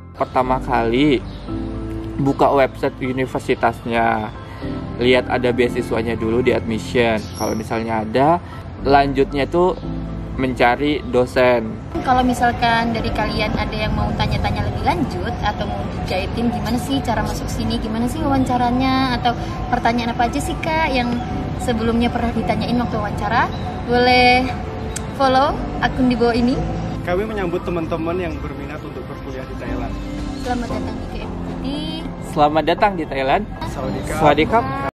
Pertama kali buka website universitasnya, lihat ada beasiswanya dulu di admission. Kalau misalnya ada, lanjutnya tuh mencari dosen. Kalau misalkan dari kalian ada yang mau tanya-tanya lebih lanjut atau mau dijahitin gimana sih cara masuk sini, gimana sih wawancaranya, atau pertanyaan apa aja sih Kak yang sebelumnya pernah ditanyain waktu wawancara, boleh follow akun di bawah ini. Kami menyambut teman-teman yang berminat untuk berkuliah di Thailand. Selamat datang di KMTT. Selamat datang di Thailand. Sawadee krap. Sawadee krap.